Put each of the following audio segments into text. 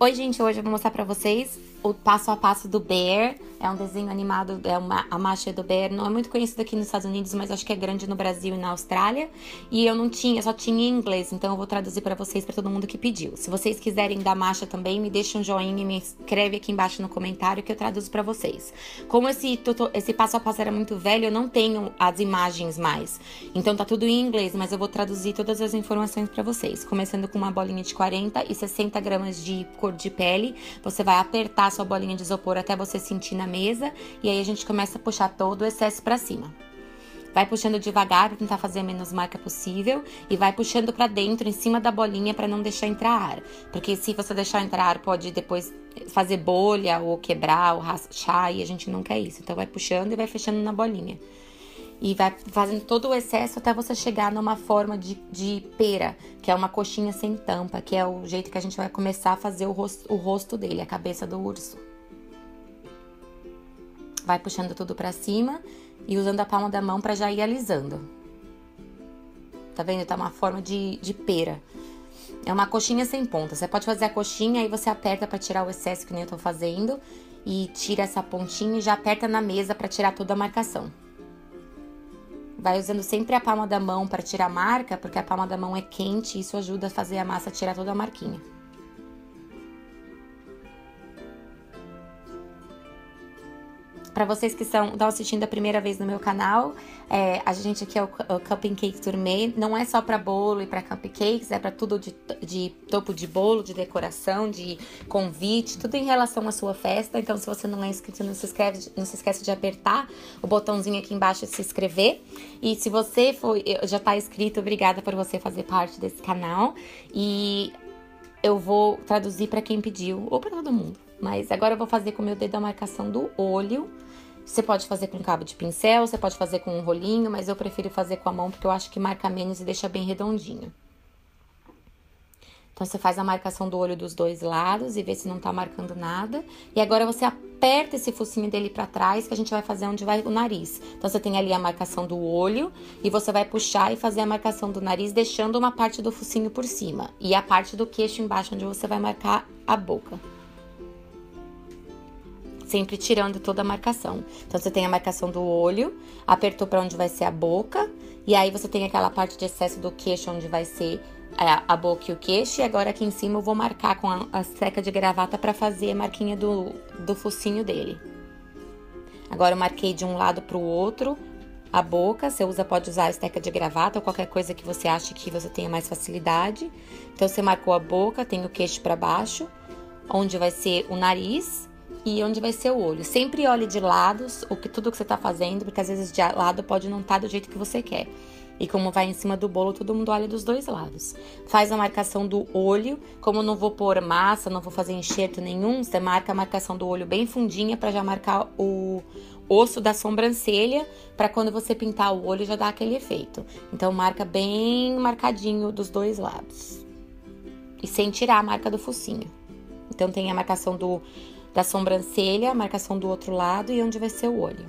Oi, gente, hoje eu vou mostrar pra vocês o passo a passo do Bear. É um desenho animado, a marcha do Bear. Não é muito conhecido aqui nos Estados Unidos, mas acho que é grande no Brasil e na Austrália. E eu só tinha em inglês, então eu vou traduzir pra vocês, pra todo mundo que pediu. Se vocês quiserem da marcha também, me deixa um joinha e me escreve aqui embaixo no comentário que eu traduzo pra vocês. Como esse passo a passo era muito velho, eu não tenho as imagens mais. Então tá tudo em inglês, mas eu vou traduzir todas as informações pra vocês. Começando com uma bolinha de 40 e 60 gramas de cor de pele. Você vai apertar a sua bolinha de isopor até você sentir na mesa. E aí a gente começa a puxar todo o excesso pra cima. Vai puxando devagar pra tentar fazer a menos marca possível. E vai puxando pra dentro, em cima da bolinha, pra não deixar entrar ar. Porque se você deixar entrar ar, pode depois fazer bolha, ou quebrar, ou rachar. E a gente não quer isso. Então vai puxando e vai fechando na bolinha. E vai fazendo todo o excesso até você chegar numa forma de pera, que é uma coxinha sem tampa, que é o jeito que a gente vai começar a fazer o rosto dele, a cabeça do urso. Vai puxando tudo pra cima e usando a palma da mão pra já ir alisando. Tá vendo? Tá uma forma de pera. É uma coxinha sem ponta. Você pode fazer a coxinha, aí você aperta pra tirar o excesso, que nem eu tô fazendo. E tira essa pontinha e já aperta na mesa pra tirar toda a marcação. Vai usando sempre a palma da mão para tirar a marca, porque a palma da mão é quente e isso ajuda a fazer a massa tirar toda a marquinha. Para vocês que estão assistindo a primeira vez no meu canal, a gente aqui é o Cupcake Gourmet. Não é só para bolo e para cupcakes, é para tudo de topo de bolo, de decoração, de convite, tudo em relação à sua festa. Então, se você não é inscrito, não se esquece de apertar o botãozinho aqui embaixo de se inscrever. E se você já está inscrito, obrigada por você fazer parte desse canal. E eu vou traduzir para quem pediu, ou para todo mundo. Mas agora eu vou fazer com o meu dedo a marcação do olho. Você pode fazer com cabo de pincel, você pode fazer com um rolinho, mas eu prefiro fazer com a mão porque eu acho que marca menos e deixa bem redondinho. Então, você faz a marcação do olho dos dois lados e vê se não tá marcando nada. E agora você aperta esse focinho dele pra trás, que a gente vai fazer onde vai o nariz. Então, você tem ali a marcação do olho e você vai puxar e fazer a marcação do nariz, deixando uma parte do focinho por cima. E a parte do queixo embaixo, onde você vai marcar a boca. Sempre tirando toda a marcação. Então, você tem a marcação do olho, apertou pra onde vai ser a boca. E aí, você tem aquela parte de excesso do queixo, onde vai ser a boca e o queixo. E agora, aqui em cima, eu vou marcar com a seca de gravata pra fazer a marquinha do focinho dele. Agora, eu marquei de um lado pro outro a boca. Você pode usar a esteca de gravata ou qualquer coisa que você ache que você tenha mais facilidade. Então, você marcou a boca, tem o queixo pra baixo, onde vai ser o nariz e onde vai ser o olho. Sempre olhe de lados tudo que você tá fazendo, porque às vezes de lado pode não estar do jeito que você quer. E como vai em cima do bolo, todo mundo olha dos dois lados. Faz a marcação do olho. Como eu não vou pôr massa, não vou fazer enxerto nenhum, você marca a marcação do olho bem fundinha pra já marcar o osso da sobrancelha, pra quando você pintar o olho já dar aquele efeito. Então, marca bem marcadinho dos dois lados. E sem tirar a marca do focinho. Então, tem a marcação da sobrancelha, a marcação do outro lado e onde vai ser o olho.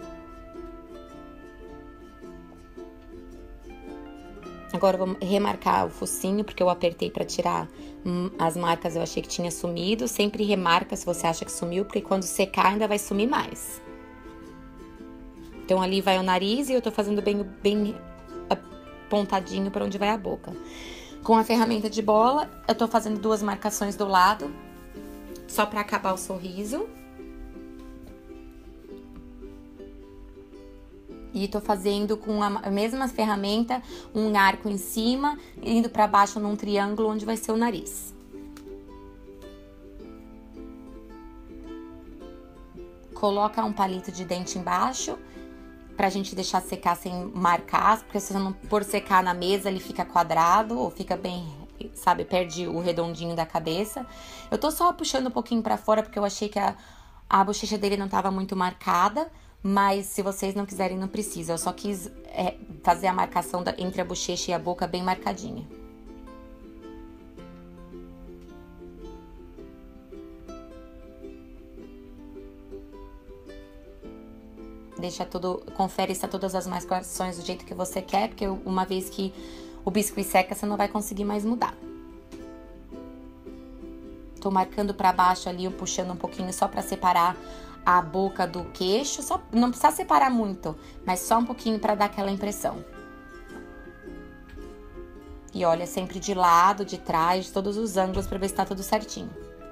Agora eu vou remarcar o focinho, porque eu apertei pra tirar as marcas, eu achei que tinha sumido. Sempre remarca se você acha que sumiu, porque quando secar ainda vai sumir mais. Então ali vai o nariz e eu tô fazendo bem apontadinho pra onde vai a boca. Com a ferramenta de bola, eu tô fazendo 2 marcações do lado, só pra acabar o sorriso. E tô fazendo com a mesma ferramenta um arco em cima, indo pra baixo num triângulo onde vai ser o nariz. Coloca um palito de dente embaixo, pra gente deixar secar sem marcar, porque se você não pôr secar na mesa, ele fica quadrado ou fica bem, sabe, perde o redondinho da cabeça. Eu tô só puxando um pouquinho pra fora, porque eu achei que a bochecha dele não tava muito marcada, mas se vocês não quiserem, não precisa. Eu só quis fazer a marcação entre a bochecha e a boca bem marcadinha. Confere se todas as marcações do jeito que você quer, porque uma vez que o biscuit seca, você não vai conseguir mais mudar. tô marcando pra baixo ali, puxando um pouquinho só pra separar a boca do queixo. Só, não precisa separar muito, mas só um pouquinho pra dar aquela impressão. E olha sempre de lado, de trás, de todos os ângulos pra ver se tá tudo certinho.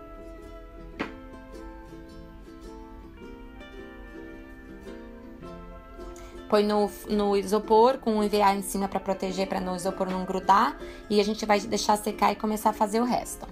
Põe no isopor com o EVA em cima pra proteger, pra no isopor não grudar. E a gente vai deixar secar e começar a fazer o resto.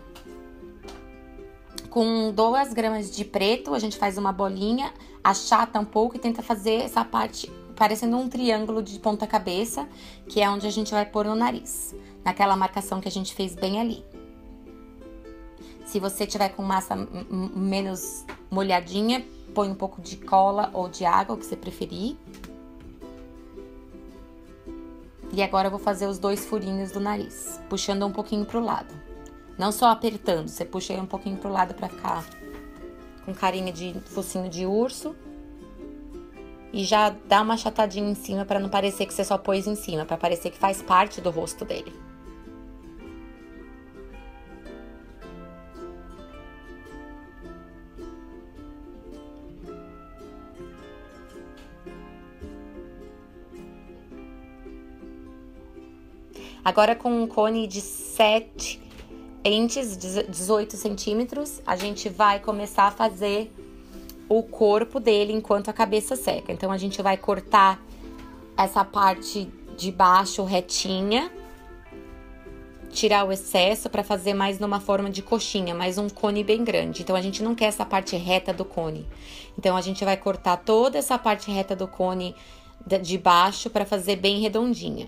Com 2 gramas de preto, a gente faz uma bolinha, achata um pouco e tenta fazer essa parte parecendo um triângulo de ponta cabeça, que é onde a gente vai pôr no nariz. Naquela marcação que a gente fez bem ali. Se você tiver com massa menos molhadinha, põe um pouco de cola ou de água, o que você preferir. E agora eu vou fazer os 2 furinhos do nariz, puxando um pouquinho pro lado. Não só apertando, você puxa aí um pouquinho pro lado pra ficar com carinha de focinho de urso. E já dá uma achatadinha em cima pra não parecer que você só pôs em cima, pra parecer que faz parte do rosto dele. Agora com um cone de 7 inches, 18 centímetros, a gente vai começar a fazer o corpo dele enquanto a cabeça seca. Então, a gente vai cortar essa parte de baixo retinha, tirar o excesso para fazer mais numa forma de coxinha, mais um cone bem grande. Então, a gente não quer essa parte reta do cone. Então, a gente vai cortar toda essa parte reta do cone de baixo para fazer bem redondinha.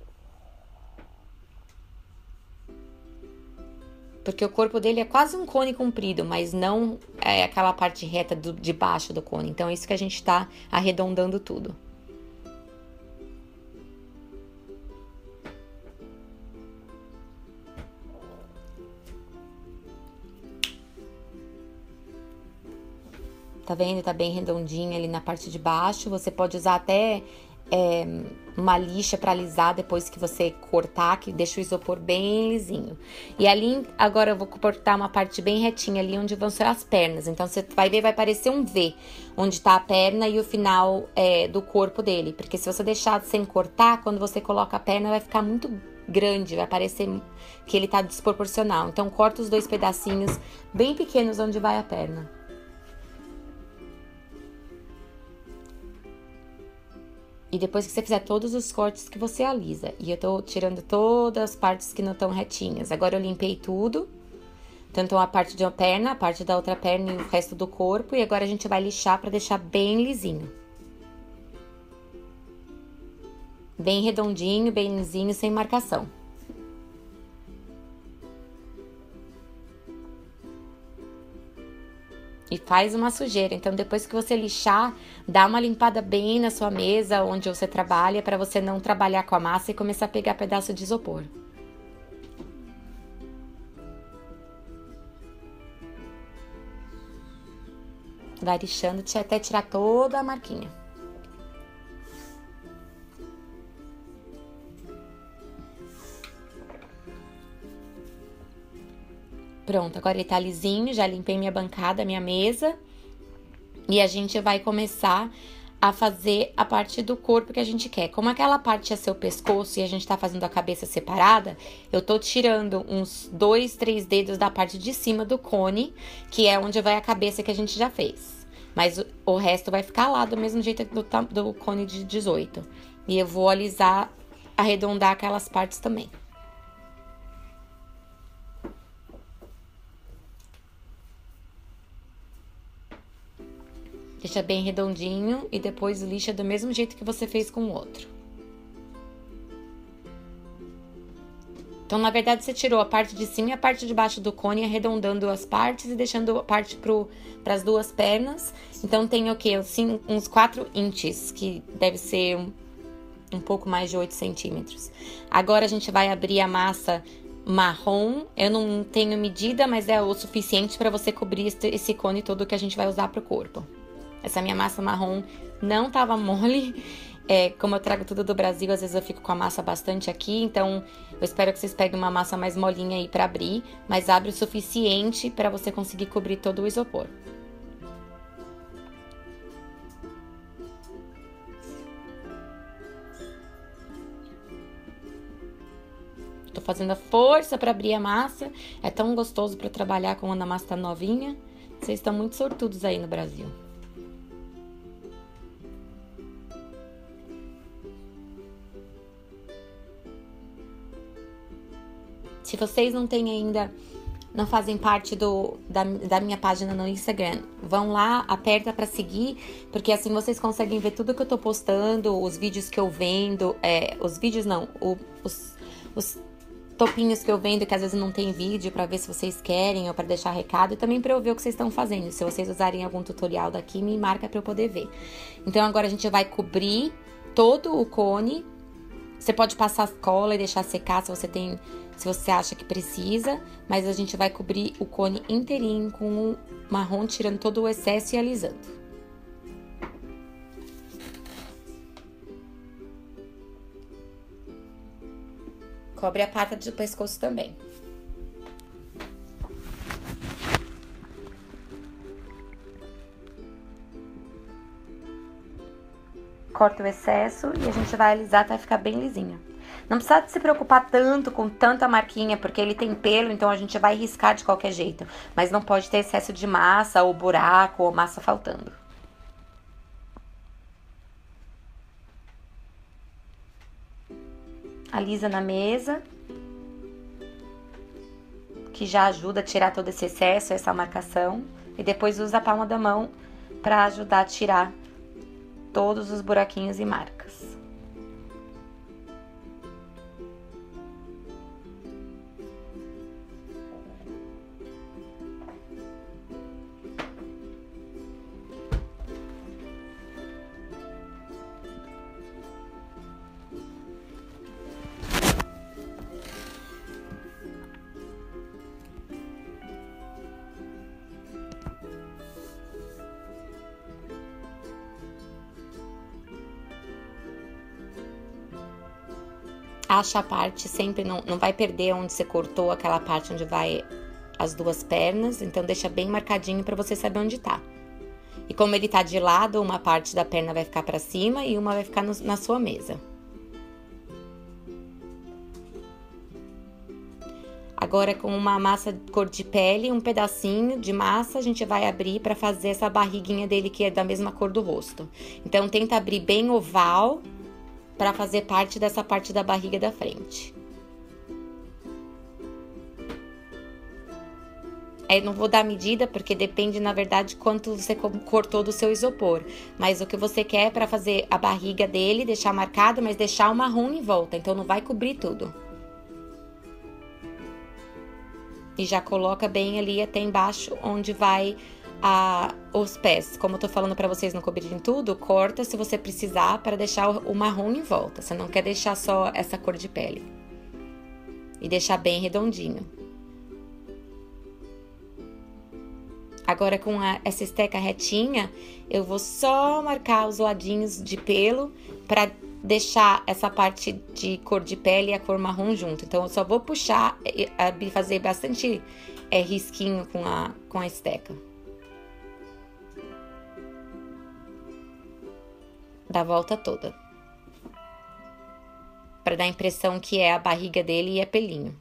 Porque o corpo dele é quase um cone comprido, mas não é aquela parte reta de baixo do cone. Então, é isso que a gente tá arredondando tudo. Tá vendo? Tá bem redondinho ali na parte de baixo. Você pode usar até uma lixa para alisar depois que você cortar, que deixa o isopor bem lisinho. E ali, agora eu vou cortar uma parte bem retinha ali onde vão ser as pernas. Então, você vai ver, vai parecer um V, onde tá a perna e o final do corpo dele. Porque se você deixar sem cortar, quando você coloca a perna, vai ficar muito grande, vai parecer que ele tá desproporcional. Então, corta os 2 pedacinhos bem pequenos onde vai a perna. E depois que você fizer todos os cortes que você alisa. E eu tô tirando todas as partes que não estão retinhas. Agora eu limpei tudo. Tanto a parte de uma perna, a parte da outra perna e o resto do corpo. E agora a gente vai lixar pra deixar bem lisinho. Bem redondinho, bem lisinho, sem marcação. E faz uma sujeira. Então, depois que você lixar, dá uma limpada bem na sua mesa, onde você trabalha, para você não trabalhar com a massa e começar a pegar pedaço de isopor. Vai lixando até tirar toda a marquinha. Pronto, agora ele tá lisinho, já limpei minha bancada, minha mesa. E a gente vai começar a fazer a parte do corpo que a gente quer. Como aquela parte é seu pescoço e a gente tá fazendo a cabeça separada, eu tô tirando uns 2, 3 dedos da parte de cima do cone, que é onde vai a cabeça que a gente já fez. Mas o resto vai ficar lá do mesmo jeito do cone de 18. E eu vou alisar, arredondar aquelas partes também. Deixa bem redondinho e depois lixa do mesmo jeito que você fez com o outro. Então, na verdade, você tirou a parte de cima e a parte de baixo do cone, arredondando as partes e deixando a parte para as 2 pernas. Então, tem o quê? Assim, uns 4 inches, que deve ser um pouco mais de 8 centímetros. Agora, a gente vai abrir a massa marrom. Eu não tenho medida, mas é o suficiente para você cobrir esse cone todo que a gente vai usar pro corpo. Essa minha massa marrom não tava mole Como eu trago tudo do Brasil, às vezes eu fico com a massa bastante aqui, então eu espero que vocês peguem uma massa mais molinha aí pra abrir, mas abre o suficiente pra você conseguir cobrir todo o isopor. Tô fazendo a força pra abrir a massa, é tão gostoso pra trabalhar quando a massa tá novinha. Vocês estão muito sortudos aí no Brasil. Se vocês não têm ainda, não fazem parte da minha página no Instagram, vão lá, aperta pra seguir, porque assim vocês conseguem ver tudo que eu tô postando, os vídeos que eu vendo, os vídeos não, os topinhos que eu vendo, que às vezes não tem vídeo, pra ver se vocês querem ou pra deixar recado, e também pra eu ver o que vocês estão fazendo. Se vocês usarem algum tutorial daqui, me marca pra eu poder ver. Então agora a gente vai cobrir todo o cone. Você pode passar cola e deixar secar se você acha que precisa, mas a gente vai cobrir o cone inteirinho com o marrom, tirando todo o excesso e alisando. Cobre a parte do pescoço também. Corta o excesso e a gente vai alisar até ficar bem lisinho. Não precisa se preocupar tanto com tanta marquinha, porque ele tem pelo, então a gente vai riscar de qualquer jeito. Mas não pode ter excesso de massa, ou buraco, ou massa faltando. Alisa na mesa, que já ajuda a tirar todo esse excesso, essa marcação. E depois usa a palma da mão para ajudar a tirar todos os buraquinhos e marcas. Acha a parte, sempre não vai perder onde você cortou, aquela parte onde vai as duas pernas, então deixa bem marcadinho pra você saber onde tá. E como ele tá de lado, uma parte da perna vai ficar pra cima e uma vai ficar na sua mesa. Agora, com uma massa cor de pele, um pedacinho de massa, a gente vai abrir pra fazer essa barriguinha dele, que é da mesma cor do rosto. Então, tenta abrir bem oval para fazer parte dessa parte da barriga da frente. Não vou dar medida, porque depende, na verdade, quanto você cortou do seu isopor. Mas o que você quer é para fazer a barriga dele, deixar marcado, mas deixar o marrom em volta. Então, não vai cobrir tudo. E já coloca bem ali até embaixo, onde vai os pés. Como eu tô falando pra vocês não cobrirem tudo, corta se você precisar para deixar o marrom em volta. Você não quer deixar só essa cor de pele. E deixar bem redondinho. Agora, com essa esteca retinha, eu vou só marcar os ladinhos de pelo para deixar essa parte de cor de pele e a cor marrom junto. Então, eu só vou puxar e fazer bastante risquinho com a esteca. Da volta toda. Para dar a impressão que é a barriga dele e é pelinho.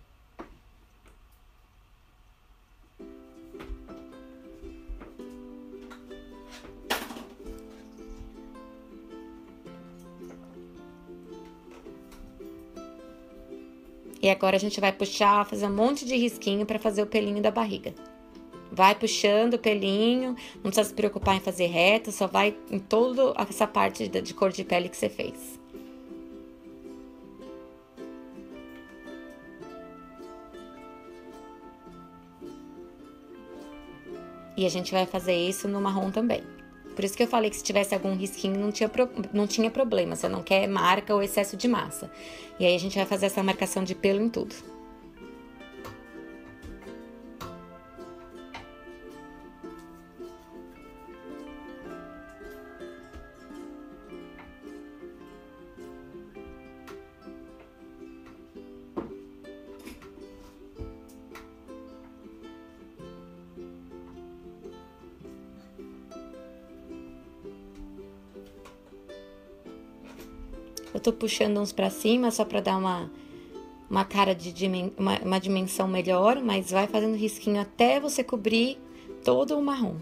E agora a gente vai puxar, fazer um monte de risquinho para fazer o pelinho da barriga. Vai puxando o pelinho, não precisa se preocupar em fazer reto, só vai em toda essa parte de cor de pele que você fez. E a gente vai fazer isso no marrom também. Por isso que eu falei que se tivesse algum risquinho não tinha problema, você não quer marca ou excesso de massa. E aí a gente vai fazer essa marcação de pelo em tudo. tô puxando uns pra cima só pra dar uma cara de uma dimensão melhor, mas vai fazendo risquinho até você cobrir todo o marrom.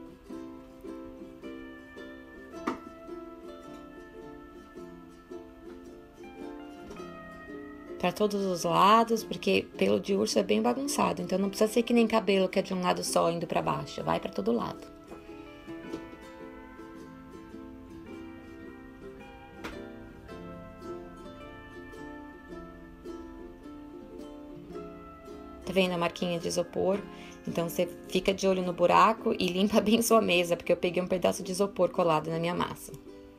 Para todos os lados, porque pelo de urso é bem bagunçado, então não precisa ser que nem cabelo que é de um lado só indo para baixo, vai para todo lado. Tá vendo a marquinha de isopor? Então você fica de olho no buraco e limpa bem sua mesa, porque eu peguei um pedaço de isopor colado na minha massa.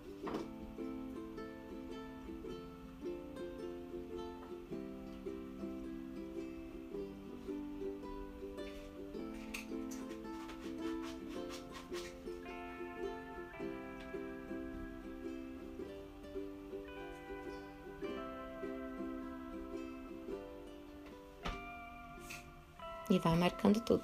E vai marcando tudo.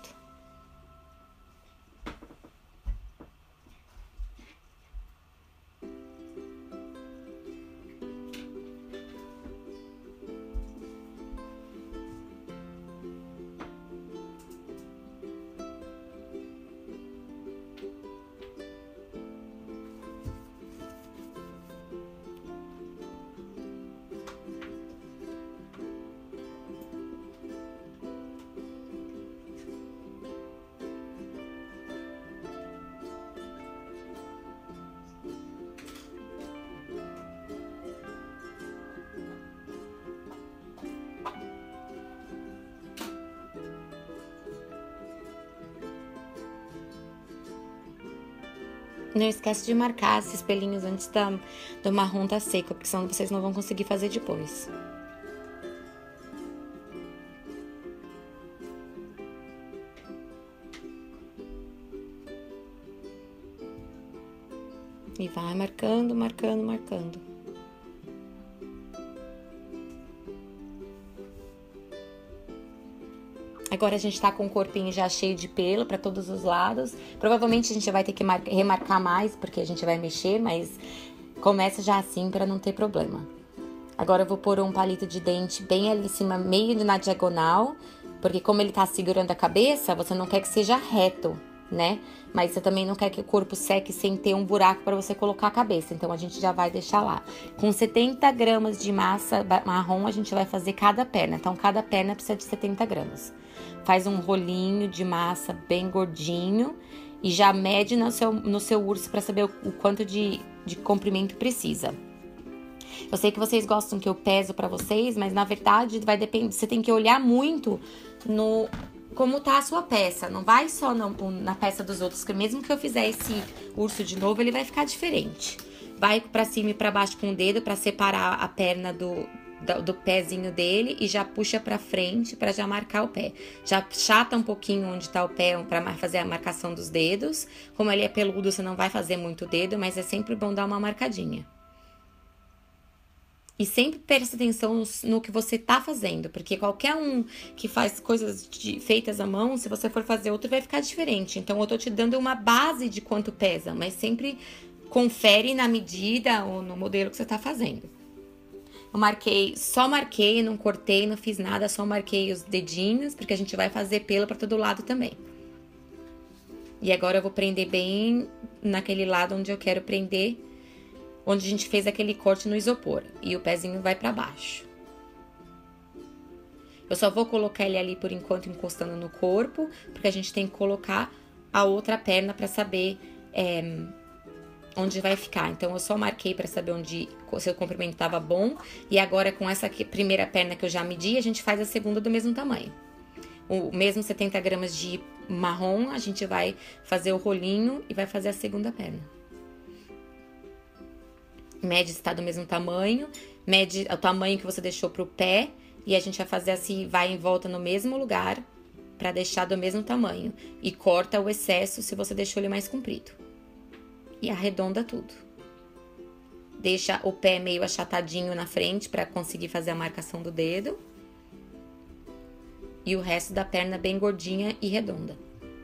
Não esquece de marcar esses pelinhos antes do marrom tá seco, porque senão vocês não vão conseguir fazer depois. E vai marcando, marcando, marcando. Agora a gente tá com o corpinho já cheio de pelo pra todos os lados. Provavelmente a gente vai ter que remarcar mais, porque a gente vai mexer, mas começa já assim pra não ter problema. Agora eu vou pôr um palito de dente bem ali em cima, meio na diagonal, porque como ele tá segurando a cabeça, você não quer que seja reto, né? Mas você também não quer que o corpo seque sem ter um buraco para você colocar a cabeça. Então, a gente já vai deixar lá. Com 70 gramas de massa marrom, a gente vai fazer cada perna. Então, cada perna precisa de 70 gramas. Faz um rolinho de massa bem gordinho e já mede no seu urso para saber o quanto de comprimento precisa. Eu sei que vocês gostam que eu peso para vocês, mas na verdade vai depender. Você tem que olhar muito no como tá a sua peça. Não vai só na peça dos outros, porque mesmo que eu fizer esse urso de novo, ele vai ficar diferente. Vai pra cima e pra baixo com o dedo pra separar a perna do pezinho dele e já puxa pra frente pra já marcar o pé. Já chata um pouquinho onde tá o pé pra fazer a marcação dos dedos. Como ele é peludo, você não vai fazer muito dedo, mas é sempre bom dar uma marcadinha. E sempre preste atenção no que você tá fazendo, porque qualquer um que faz coisas feitas à mão, se você for fazer outro, vai ficar diferente. Então, eu tô te dando uma base de quanto pesa, mas sempre confere na medida ou no modelo que você tá fazendo. Eu só marquei, não cortei, não fiz nada, só marquei os dedinhos, porque a gente vai fazer pelo pra todo lado também. E agora eu vou prender bem naquele lado onde eu quero prender, onde a gente fez aquele corte no isopor. E o pezinho vai pra baixo. Eu só vou colocar ele ali por enquanto encostando no corpo, porque a gente tem que colocar a outra perna pra saber onde vai ficar. Então, eu só marquei pra saber se o comprimento tava bom. E agora, com essa primeira perna que eu já medi, a gente faz a segunda do mesmo tamanho. O mesmo 70 gramas de marrom, a gente vai fazer o rolinho e vai fazer a segunda perna. Mede se tá do mesmo tamanho, mede o tamanho que você deixou pro pé e a gente vai fazer assim, vai em volta no mesmo lugar pra deixar do mesmo tamanho. E corta o excesso se você deixou ele mais comprido. E arredonda tudo. Deixa o pé meio achatadinho na frente pra conseguir fazer a marcação do dedo. E o resto da perna bem gordinha e redonda.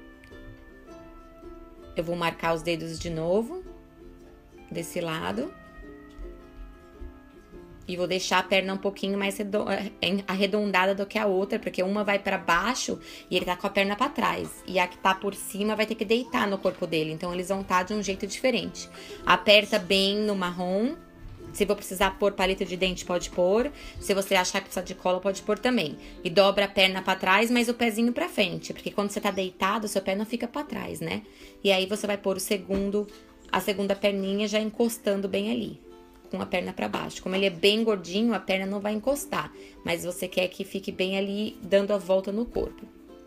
Eu vou marcar os dedos de novo, desse lado. E vou deixar a perna um pouquinho mais arredondada do que a outra, porque uma vai pra baixo e ele tá com a perna pra trás. E a que tá por cima vai ter que deitar no corpo dele, então eles vão estar de um jeito diferente. Aperta bem no marrom. Se for precisar pôr palito de dente, pode pôr. Se você achar que precisa de cola, pode pôr também. E dobra a perna pra trás, mas o pezinho pra frente. Porque quando você tá deitado, seu pé não fica pra trás, né? E aí você vai pôr a segunda perninha já encostando bem ali, com a perna pra baixo. Como ele é bem gordinho, a perna não vai encostar. Mas você quer que fique bem ali, dando a volta no corpo.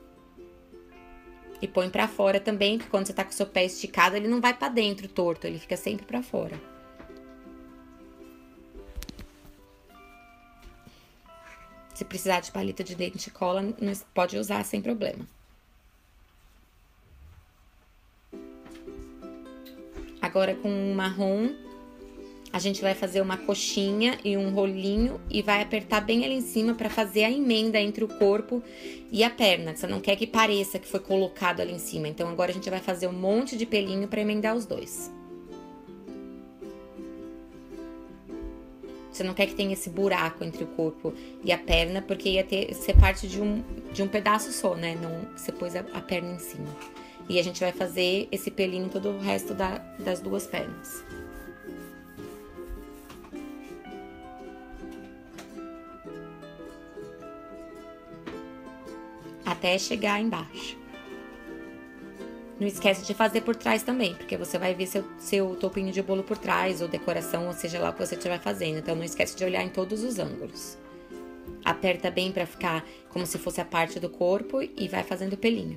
E põe pra fora também, porque quando você tá com o seu pé esticado, ele não vai pra dentro torto, ele fica sempre pra fora. Se precisar de palito de dente e cola, pode usar sem problema. Agora com o marrom, a gente vai fazer uma coxinha e um rolinho e vai apertar bem ali em cima para fazer a emenda entre o corpo e a perna. Você não quer que pareça que foi colocado ali em cima. Então agora a gente vai fazer um monte de pelinho para emendar os dois. Você não quer que tenha esse buraco entre o corpo e a perna, porque ia ser parte de um pedaço só, né? Não, você pôs a perna em cima. E a gente vai fazer esse pelinho todo o resto das duas pernas. Até chegar embaixo. Não esquece de fazer por trás também, porque você vai ver seu topinho de bolo por trás, ou decoração, ou seja lá o que você estiver fazendo. Então, não esquece de olhar em todos os ângulos. Aperta bem pra ficar como se fosse a parte do corpo e vai fazendo o pelinho.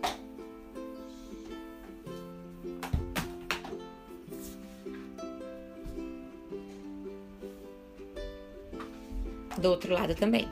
Do outro lado também.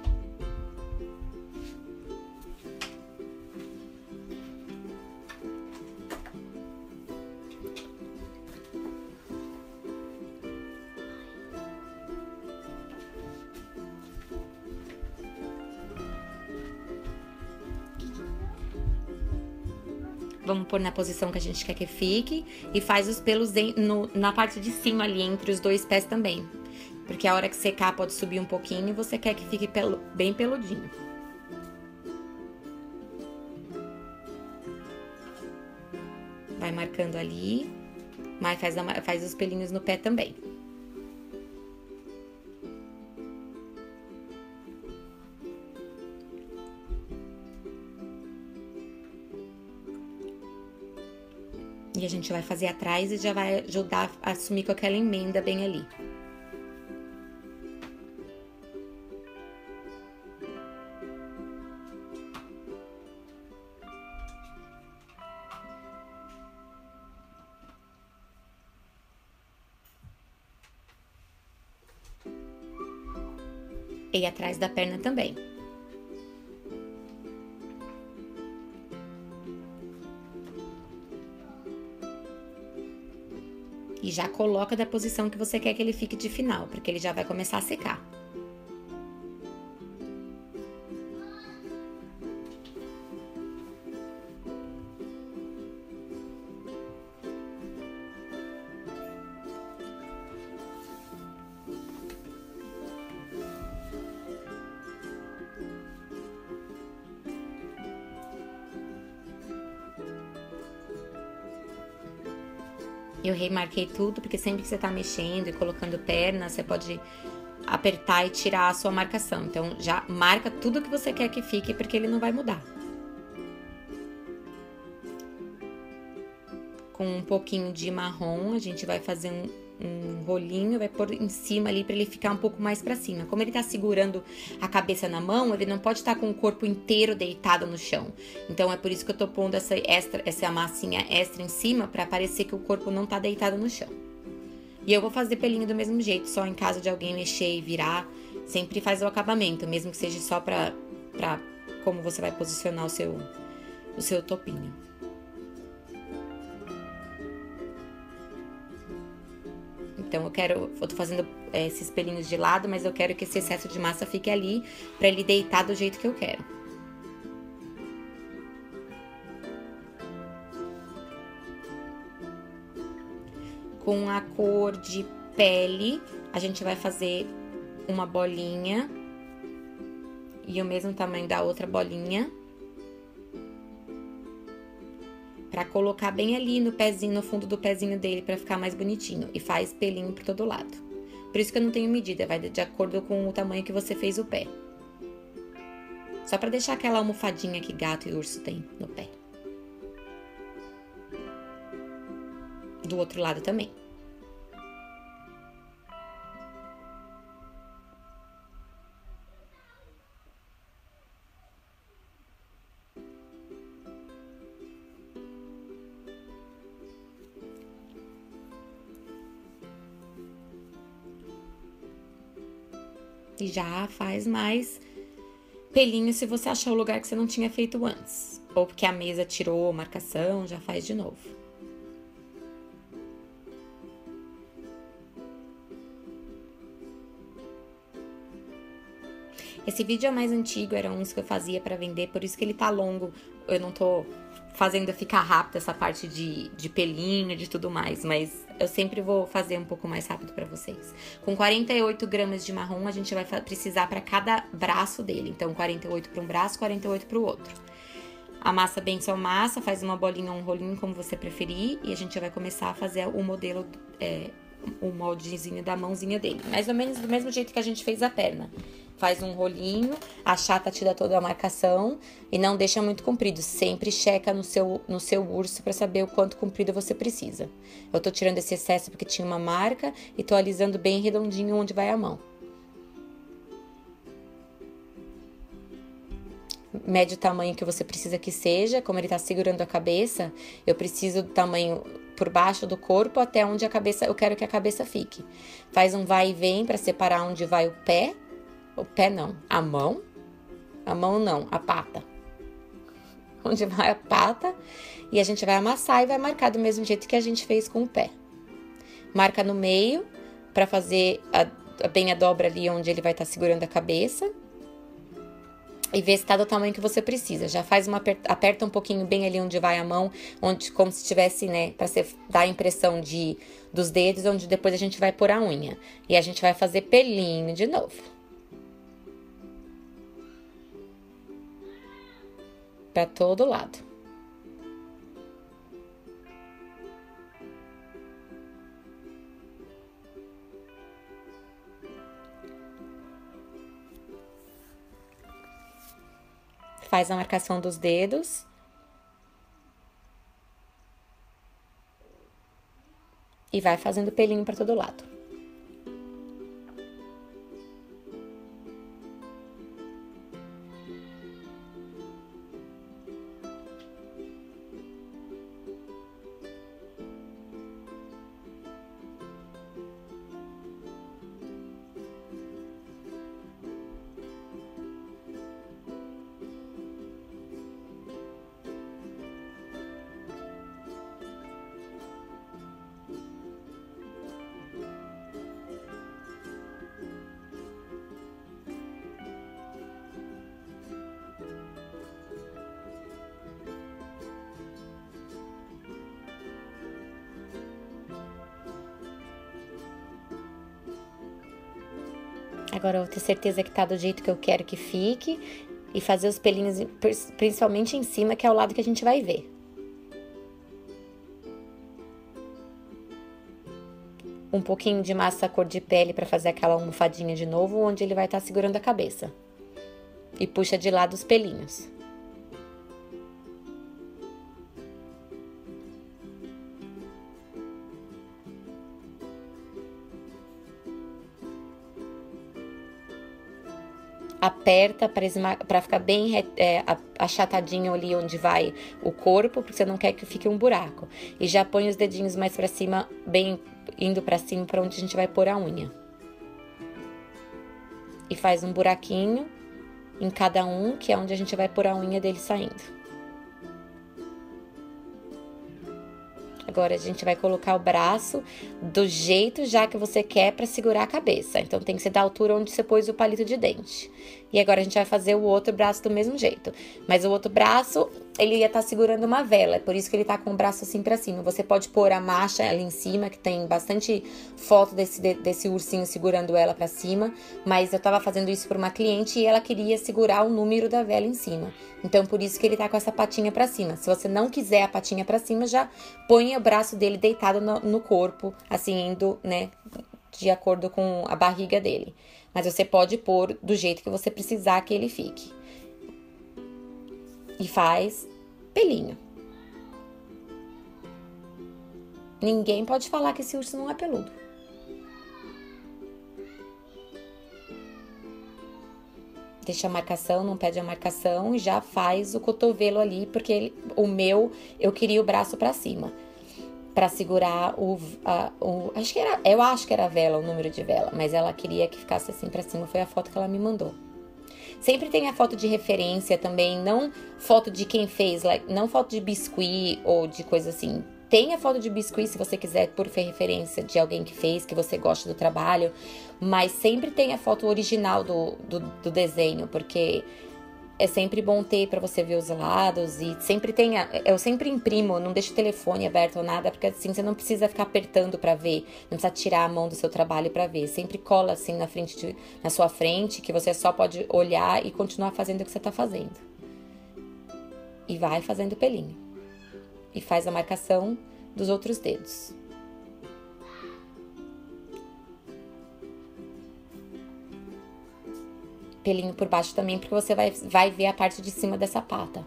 Vamos pôr na posição que a gente quer que fique e faz os pelos na parte de cima ali, entre os dois pés também. Porque a hora que secar pode subir um pouquinho e você quer que fique bem peludinho. Vai marcando ali, mas faz os pelinhos no pé também. E a gente vai fazer atrás e já vai ajudar a assumir com aquela emenda bem ali. E atrás da perna também. E já coloca da posição que você quer que ele fique de final, porque ele já vai começar a secar. Eu remarquei tudo, porque sempre que você tá mexendo e colocando perna, você pode apertar e tirar a sua marcação. Então, já marca tudo que você quer que fique, porque ele não vai mudar. Com um pouquinho de marrom, a gente vai fazer um rolinho, vai pôr em cima ali pra ele ficar um pouco mais pra cima. Como ele tá segurando a cabeça na mão, ele não pode estar com o corpo inteiro deitado no chão. Então é por isso que eu tô pondo essa massinha extra em cima, pra parecer que o corpo não tá deitado no chão. E eu vou fazer pelinho do mesmo jeito, só em caso de alguém mexer e virar, sempre faz o acabamento, mesmo que seja só pra como você vai posicionar o seu topinho. Então, eu tô fazendo esses pelinhos de lado, mas eu quero que esse excesso de massa fique ali, pra ele deitar do jeito que eu quero. Com a cor de pele, a gente vai fazer uma bolinha e o mesmo tamanho da outra bolinha, pra colocar bem ali no pezinho, no fundo do pezinho dele, pra ficar mais bonitinho. E faz pelinho por todo lado. Por isso que eu não tenho medida, vai de acordo com o tamanho que você fez o pé. Só pra deixar aquela almofadinha que gato e urso tem no pé. Do outro lado também. E já faz mais pelinho se você achar o lugar que você não tinha feito antes. Ou porque a mesa tirou marcação, já faz de novo. Esse vídeo é mais antigo, era uns que eu fazia pra vender, por isso que ele tá longo. Eu não tô fazendo ficar rápido essa parte de pelinho, de tudo mais, mas eu sempre vou fazer um pouco mais rápido pra vocês. Com 48 gramas de marrom, a gente vai precisar pra cada braço dele. Então, 48 pra um braço, 48 pro outro. Amassa bem sua massa, faz uma bolinha ou um rolinho, como você preferir, e a gente vai começar a fazer o modelo, o moldezinho da mãozinha dele. Mais ou menos do mesmo jeito que a gente fez a perna. Faz um rolinho, achata, tira toda a marcação e não deixa muito comprido. Sempre checa no seu urso pra saber o quanto comprido você precisa. Eu tô tirando esse excesso porque tinha uma marca e tô alisando bem redondinho onde vai a mão. Mede o tamanho que você precisa que seja. Como ele tá segurando a cabeça, eu preciso do tamanho por baixo do corpo até onde eu quero que a cabeça fique. Faz um vai e vem pra separar onde vai o pé. O pé não, a mão. A mão não, a pata. Onde vai a pata. E a gente vai amassar e vai marcar do mesmo jeito que a gente fez com o pé. Marca no meio pra fazer bem a dobra ali onde ele vai estar segurando a cabeça. E vê se tá do tamanho que você precisa. Já faz aperta um pouquinho bem ali onde vai a mão, como se tivesse, né, pra dar a impressão dos dedos, onde depois a gente vai pôr a unha. E a gente vai fazer pelinho de novo. Pra todo lado. Faz a marcação dos dedos. E vai fazendo pelinho pra todo lado. Agora eu vou ter certeza que tá do jeito que eu quero que fique. E fazer os pelinhos, principalmente em cima, que é o lado que a gente vai ver. Um pouquinho de massa cor de pele pra fazer aquela almofadinha de novo, onde ele vai estar segurando a cabeça. E puxa de lado os pelinhos. Aperta para ficar bem achatadinho ali onde vai o corpo, porque você não quer que fique um buraco. E já põe os dedinhos mais pra cima, bem indo pra cima, pra onde a gente vai pôr a unha. E faz um buraquinho em cada um, que é onde a gente vai pôr a unha dele saindo. Agora a gente vai colocar o braço do jeito já que você quer pra segurar a cabeça. Então tem que ser da altura onde você pôs o palito de dente. E agora a gente vai fazer o outro braço do mesmo jeito. Mas o outro braço ele ia estar segurando uma vela, é por isso que ele tá com o braço assim pra cima. Você pode pôr a marcha ali em cima, que tem bastante foto desse ursinho segurando ela pra cima, mas eu tava fazendo isso pra uma cliente e ela queria segurar o número da vela em cima. Então, por isso que ele tá com essa patinha pra cima. Se você não quiser a patinha pra cima, já põe o braço dele deitado no corpo, assim, indo, né, de acordo com a barriga dele. Mas você pode pôr do jeito que você precisar que ele fique. E faz pelinho. Ninguém pode falar que esse urso não é peludo. Deixa a marcação, não pede a marcação e já faz o cotovelo ali, porque eu queria o braço pra cima. Pra segurar eu acho que era a vela, o número de vela, mas ela queria que ficasse assim pra cima, foi a foto que ela me mandou. Sempre tem a foto de referência também, não foto de quem fez, não foto de biscuit ou de coisa assim. Tem a foto de biscuit se você quiser por referência de alguém que fez, que você gosta do trabalho, mas sempre tem a foto original do desenho, porque é sempre bom ter pra você ver os lados e sempre tem. Eu sempre imprimo, não deixo o telefone aberto ou nada, porque assim você não precisa ficar apertando pra ver, não precisa tirar a mão do seu trabalho pra ver. Sempre cola assim na sua frente, que você só pode olhar e continuar fazendo o que você tá fazendo. E vai fazendo pelinho. E faz a marcação dos outros dedos. Pelinho por baixo também, porque você vai ver a parte de cima dessa pata.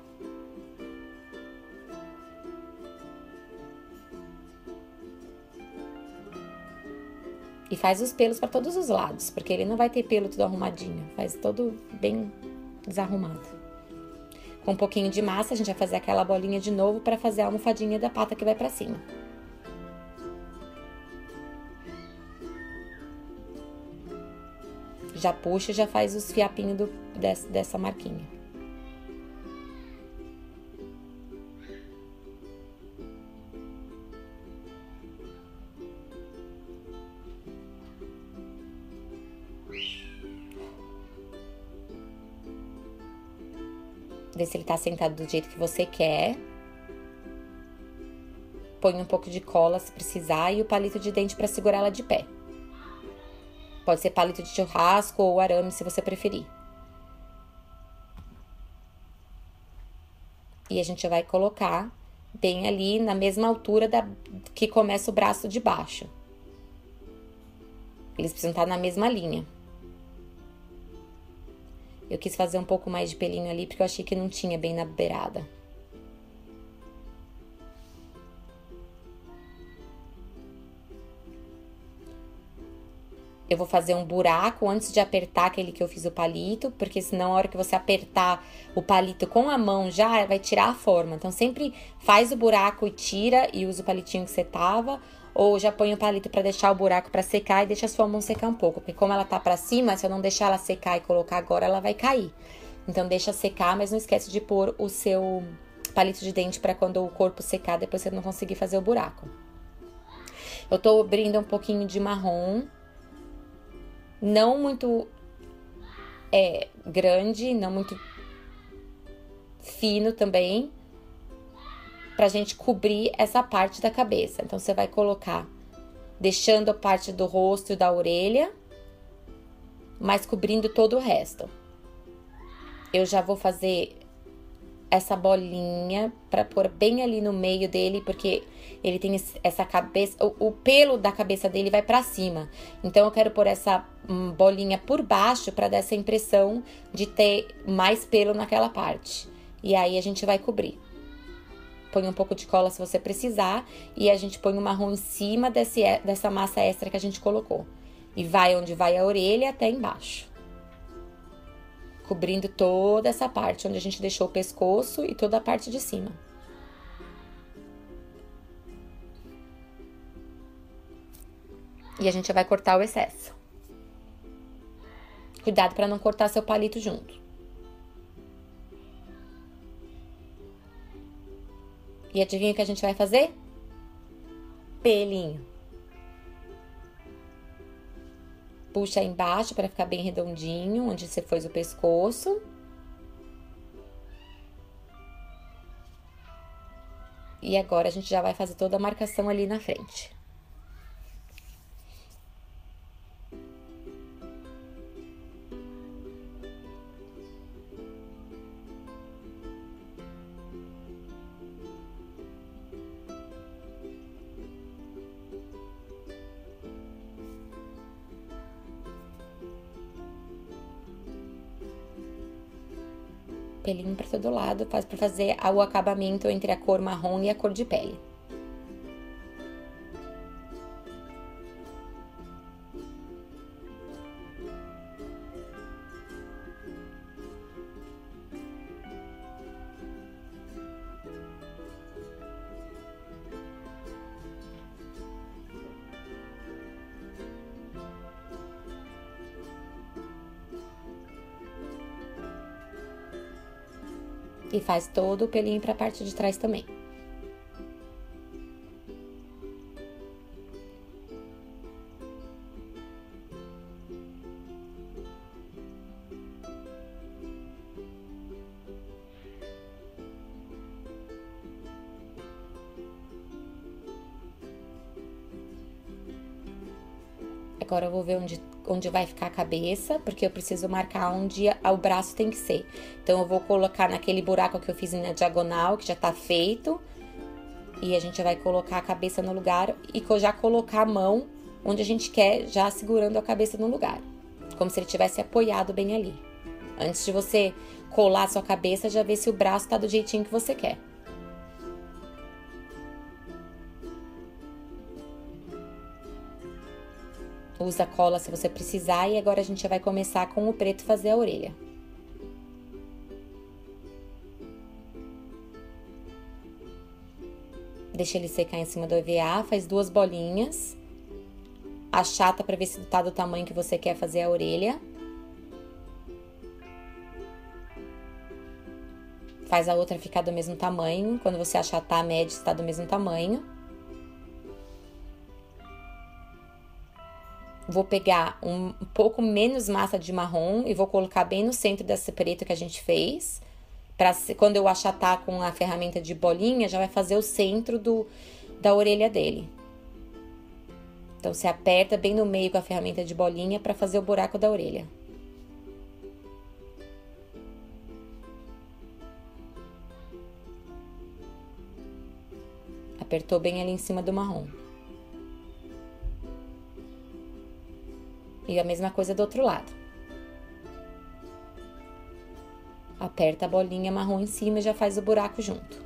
E faz os pelos para todos os lados, porque ele não vai ter pelo tudo arrumadinho. Faz todo bem desarrumado. Com um pouquinho de massa, a gente vai fazer aquela bolinha de novo para fazer a almofadinha da pata que vai para cima. Já puxa e já faz os fiapinhos dessa marquinha. Vê se ele tá sentado do jeito que você quer. Põe um pouco de cola se precisar e o palito de dente para segurar ela de pé. Pode ser palito de churrasco ou arame, se você preferir. E a gente vai colocar bem ali na mesma altura que começa o braço de baixo. Eles precisam estar na mesma linha. Eu quis fazer um pouco mais de pelinho ali, porque eu achei que não tinha bem na beirada. Eu vou fazer um buraco antes de apertar aquele que eu fiz o palito, porque senão a hora que você apertar o palito com a mão já vai tirar a forma. Então sempre faz o buraco e tira e usa o palitinho que você tava, ou já põe o palito pra deixar o buraco pra secar e deixa a sua mão secar um pouco, porque como ela tá pra cima, se eu não deixar ela secar e colocar agora, ela vai cair. Então deixa secar, mas não esquece de pôr o seu palito de dente pra quando o corpo secar, depois você não conseguir fazer o buraco. Eu tô abrindo um pouquinho de marrom. Não muito grande, não muito fino também, pra gente cobrir essa parte da cabeça. Então, você vai colocar, deixando a parte do rosto e da orelha, mas cobrindo todo o resto. Eu já vou fazer essa bolinha pra pôr bem ali no meio dele, porque ele tem essa cabeça, o pelo da cabeça dele vai pra cima. Então eu quero pôr essa bolinha por baixo pra dar essa impressão de ter mais pelo naquela parte. E aí a gente vai cobrir. Põe um pouco de cola se você precisar e a gente põe o marrom em cima dessa massa extra que a gente colocou. E vai onde vai a orelha até embaixo. Cobrindo toda essa parte onde a gente deixou o pescoço e toda a parte de cima. E a gente vai cortar o excesso. Cuidado para não cortar seu palito junto. E adivinha o que a gente vai fazer? Pelinho. Puxa embaixo para ficar bem redondinho, onde você fez o pescoço. E agora a gente já vai fazer toda a marcação ali na frente. Pelinho pra todo lado, faz pra fazer o acabamento entre a cor marrom e a cor de pele. E faz todo o pelinho pra parte de trás também. Agora eu vou ver onde vai ficar a cabeça, porque eu preciso marcar onde o braço tem que ser. Então, eu vou colocar naquele buraco que eu fiz na diagonal, que já tá feito. E a gente vai colocar a cabeça no lugar e já colocar a mão onde a gente quer, já segurando a cabeça no lugar. Como se ele tivesse apoiado bem ali. Antes de você colar a sua cabeça, já vê se o braço tá do jeitinho que você quer. Usa cola se você precisar e agora a gente vai começar com o preto fazer a orelha. Deixa ele secar em cima do EVA, faz 2 bolinhas. Achata pra ver se tá do tamanho que você quer fazer a orelha. Faz a outra ficar do mesmo tamanho. Quando você achatar, mede se tá do mesmo tamanho. Vou pegar um pouco menos massa de marrom e vou colocar bem no centro desse preto que a gente fez. Pra, quando eu achatar com a ferramenta de bolinha, já vai fazer o centro da orelha dele. Então, você aperta bem no meio com a ferramenta de bolinha pra fazer o buraco da orelha. Apertou bem ali em cima do marrom. E a mesma coisa do outro lado. Aperta a bolinha marrom em cima e já faz o buraco junto.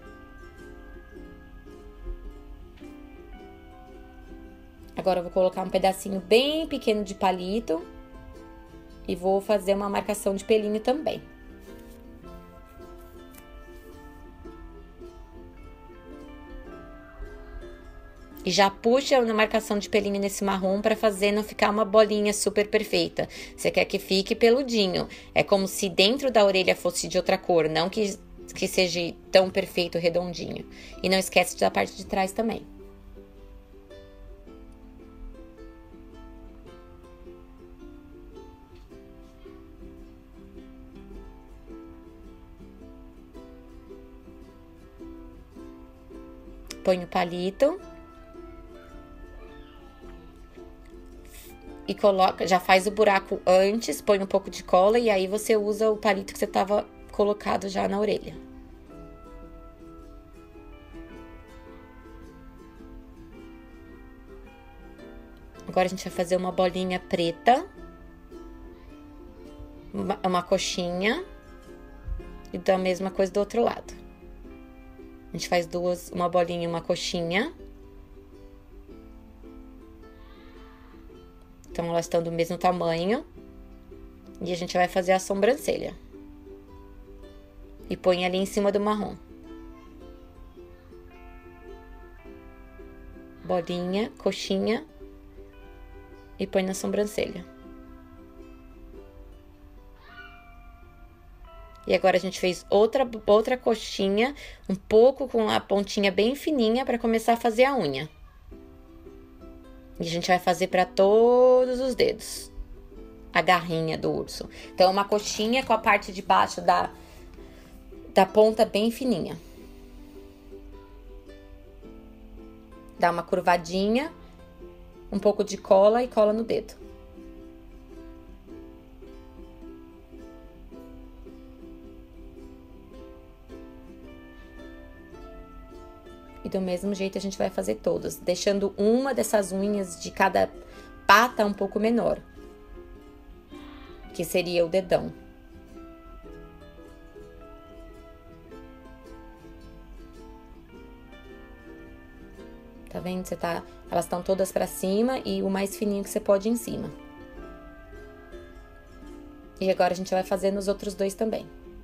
Agora eu vou colocar um pedacinho bem pequeno de palito e vou fazer uma marcação de pelinho também. E já puxa na marcação de pelinho nesse marrom para fazer não ficar uma bolinha super perfeita. Você quer que fique peludinho. É como se dentro da orelha fosse de outra cor, não que seja tão perfeito, redondinho. E não esquece da parte de trás também. Põe o palito. E coloca, já faz o buraco antes, põe um pouco de cola e aí você usa o palito que você tava colocado já na orelha. Agora a gente vai fazer uma bolinha preta, uma coxinha e da mesma coisa do outro lado. A gente faz uma bolinha e uma coxinha. Então, elas estão do mesmo tamanho. E a gente vai fazer a sobrancelha. E põe ali em cima do marrom. Bolinha, coxinha. E põe na sobrancelha. E agora a gente fez outra coxinha, um pouco com a pontinha bem fininha para começar a fazer a unha. E a gente vai fazer para todos os dedos. A garrinha do urso. Então, uma coxinha com a parte de baixo da ponta bem fininha. Dá uma curvadinha, um pouco de cola e cola no dedo. E do mesmo jeito a gente vai fazer todos, deixando uma dessas unhas de cada pata um pouco menor, que seria o dedão. Tá vendo? Elas estão todas pra cima e o mais fininho que você pode em cima. E agora a gente vai fazer nos outros dois também.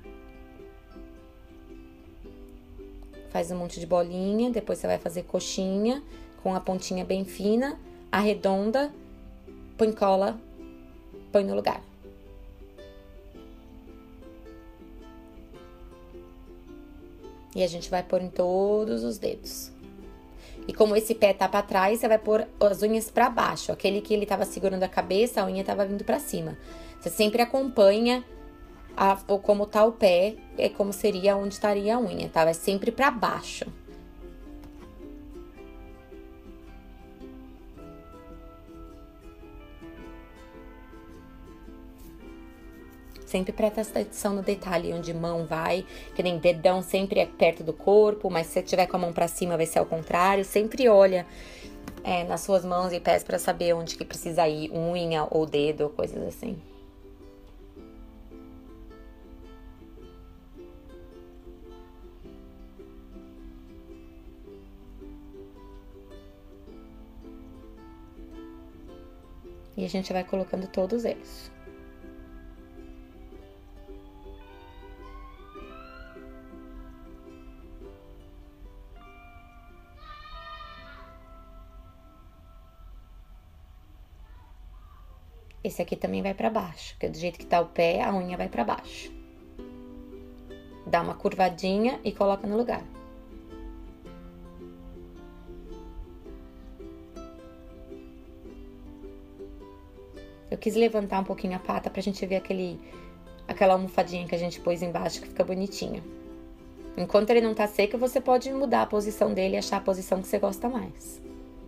Faz um monte de bolinha, depois você vai fazer coxinha com a pontinha bem fina, arredonda, põe cola, põe no lugar. E a gente vai pôr em todos os dedos. E como esse pé tá pra trás, você vai pôr as unhas pra baixo. Aquele que ele tava segurando a cabeça, a unha tava vindo pra cima. Você sempre acompanha como tá o pé, é como seria onde estaria a unha, tá? Vai sempre pra baixo. Sempre presta atenção no detalhe, onde mão vai, que nem dedão sempre é perto do corpo, mas se você tiver com a mão pra cima vai ser ao contrário. Sempre olha nas suas mãos e pés pra saber onde que precisa ir, unha ou dedo ou coisas assim. E a gente vai colocando todos eles. Esse aqui também vai pra baixo, porque do jeito que tá o pé, a unha vai pra baixo. Dá uma curvadinha e coloca no lugar. Eu quis levantar um pouquinho a pata pra gente ver aquela almofadinha que a gente pôs embaixo, que fica bonitinha. Enquanto ele não tá seco, você pode mudar a posição dele e achar a posição que você gosta mais.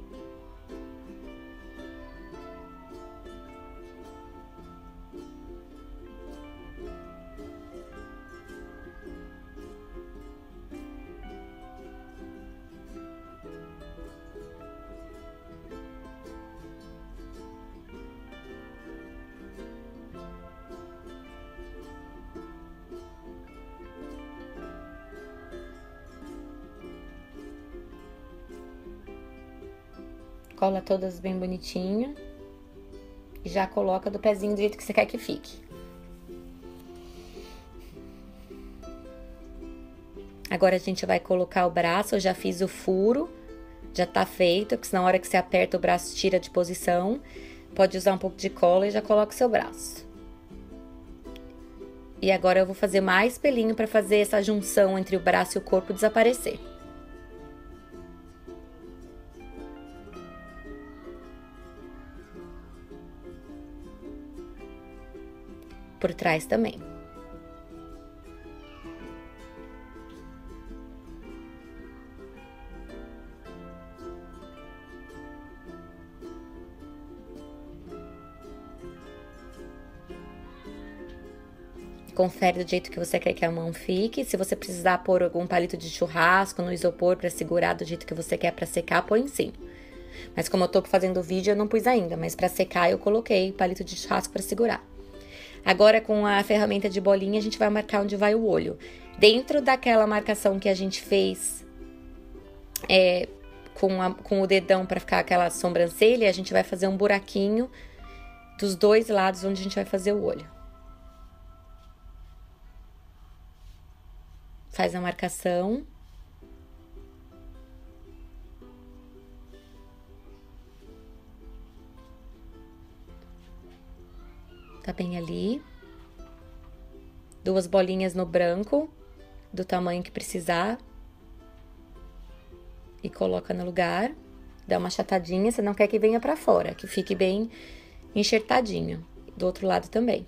Cola todas bem bonitinho. E já coloca do pezinho do jeito que você quer que fique. Agora a gente vai colocar o braço. Eu já fiz o furo. Já tá feito, porque senão na hora que você aperta o braço tira de posição. Pode usar um pouco de cola e já coloca o seu braço. E agora eu vou fazer mais pelinho pra fazer essa junção entre o braço e o corpo desaparecer. Por trás também. Confere do jeito que você quer que a mão fique. Se você precisar pôr algum palito de churrasco no isopor pra segurar do jeito que você quer pra secar, põe sim. Mas como eu tô fazendo o vídeo, eu não pus ainda. Mas pra secar, eu coloquei palito de churrasco pra segurar. Agora, com a ferramenta de bolinha, a gente vai marcar onde vai o olho. Dentro daquela marcação que a gente fez com o dedão pra ficar aquela sobrancelha, a gente vai fazer um buraquinho dos dois lados onde a gente vai fazer o olho. Faz a marcação. Tá bem ali. Duas bolinhas no branco, do tamanho que precisar. E coloca no lugar. Dá uma achatadinha, você não quer que venha pra fora, que fique bem enxertadinho. Do outro lado também.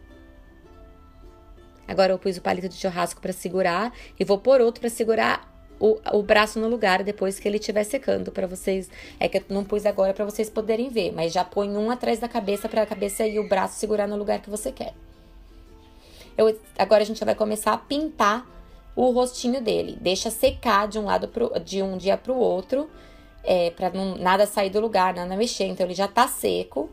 Agora eu pus o palito de churrasco pra segurar e vou pôr outro pra segurar o braço no lugar depois que ele estiver secando pra vocês. É que eu não pus agora pra vocês poderem ver, mas já põe um atrás da cabeça pra cabeça e o braço segurar no lugar que você quer. Agora a gente vai começar a pintar o rostinho dele. Deixa secar de um dia pro outro, pra nada sair do lugar, nada mexer. Então ele já tá seco.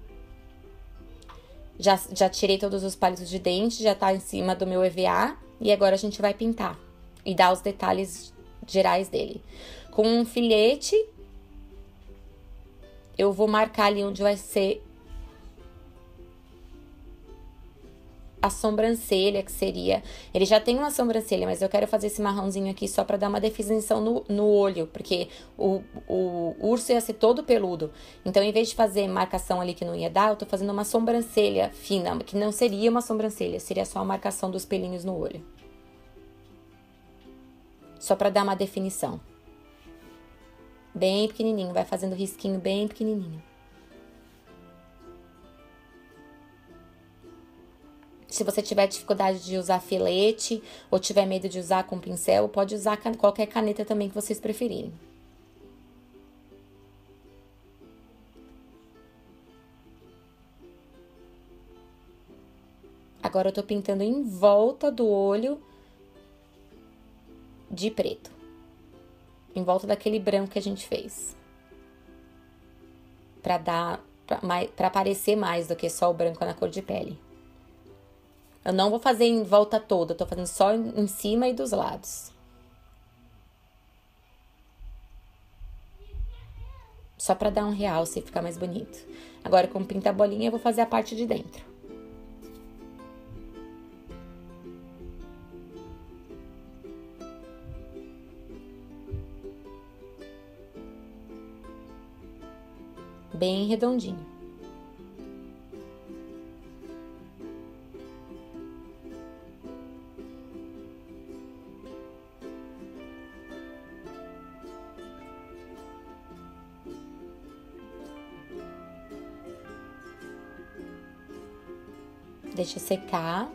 Já tirei todos os palitos de dente, já tá em cima do meu EVA. E agora a gente vai pintar e dar os detalhes gerais dele. Com um filete, eu vou marcar ali onde vai ser a sobrancelha, que seria... Ele já tem uma sobrancelha, mas eu quero fazer esse marronzinho aqui só pra dar uma definição no olho, porque o urso ia ser todo peludo. Então, em vez de fazer marcação ali que não ia dar, eu tô fazendo uma sobrancelha fina, que não seria uma sobrancelha, seria só a marcação dos pelinhos no olho. Só pra dar uma definição. Bem pequenininho, vai fazendo risquinho bem pequenininho. Se você tiver dificuldade de usar filete ou tiver medo de usar com pincel, pode usar qualquer caneta também que vocês preferirem. Agora eu tô pintando em volta do olho de preto. Em volta daquele branco que a gente fez. Pra parecer mais do que só o branco na cor de pele. Eu não vou fazer em volta toda, eu tô fazendo só em cima e dos lados. Só pra dar um realce e ficar mais bonito. Agora, com pinta-bolinha, eu vou fazer a parte de dentro. Bem redondinho. Deixa secar.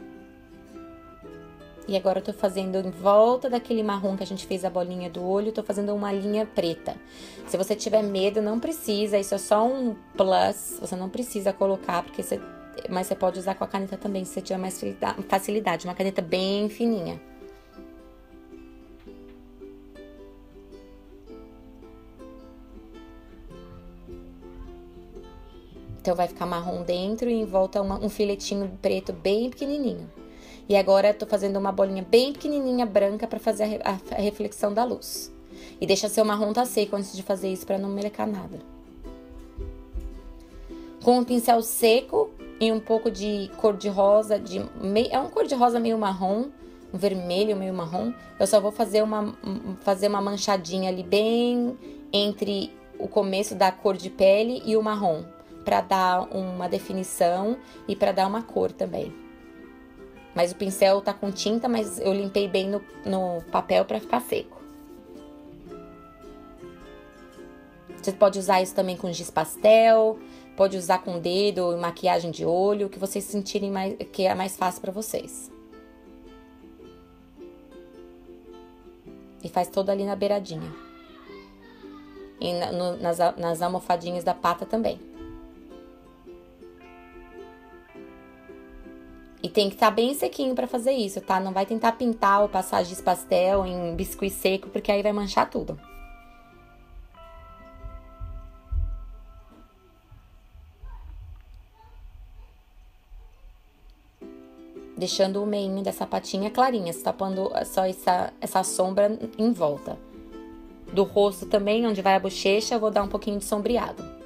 E agora eu tô fazendo em volta daquele marrom que a gente fez a bolinha do olho, tô fazendo uma linha preta. Se você tiver medo, não precisa, isso é só um plus, você não precisa colocar, mas você pode usar com a caneta também, se você tiver mais facilidade, uma caneta bem fininha. Então, vai ficar marrom dentro e em volta um filetinho preto bem pequenininho. E agora, eu tô fazendo uma bolinha bem pequenininha branca pra fazer a reflexão da luz. E deixa seu marrom tá seco antes de fazer isso pra não melecar nada. Com um pincel seco e um pouco de cor de rosa, é um cor de rosa meio marrom, um vermelho meio marrom. Eu só vou fazer uma manchadinha ali bem entre o começo da cor de pele e o marrom. Pra dar uma definição e pra dar uma cor também. Mas o pincel tá com tinta, mas eu limpei bem no papel pra ficar seco. Você pode usar isso também com giz pastel, pode usar com dedo e maquiagem de olho, o que vocês sentirem que é mais fácil pra vocês. E faz todo ali na beiradinha. E nas almofadinhas da pata também. E tem que estar bem sequinho pra fazer isso, tá? Não vai tentar pintar ou passar giz pastel em biscuit seco, porque aí vai manchar tudo. Deixando o meinho dessa patinha clarinha, tapando só essa sombra em volta. Do rosto também, onde vai a bochecha, eu vou dar um pouquinho de sombreado.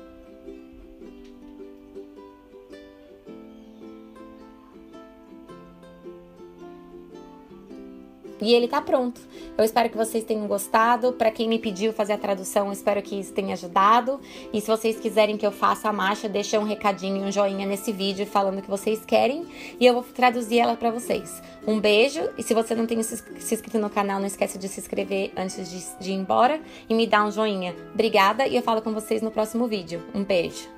E ele tá pronto. Eu espero que vocês tenham gostado. Pra quem me pediu fazer a tradução, eu espero que isso tenha ajudado. E se vocês quiserem que eu faça a marcha, deixa um recadinho, um joinha nesse vídeo falando o que vocês querem. E eu vou traduzir ela pra vocês. Um beijo. E se você não tem se inscrito no canal, não esquece de se inscrever antes de ir embora. E me dá um joinha. Obrigada e eu falo com vocês no próximo vídeo. Um beijo.